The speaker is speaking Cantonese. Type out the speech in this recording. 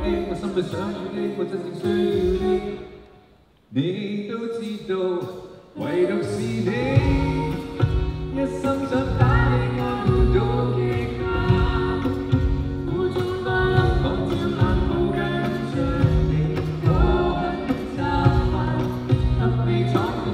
你，我心裏想要你，我真正需要你。你都知道，唯獨是你，一心想把你愛護到極限。苦中不講這晚冇跟着你，我很習慣，給你闖。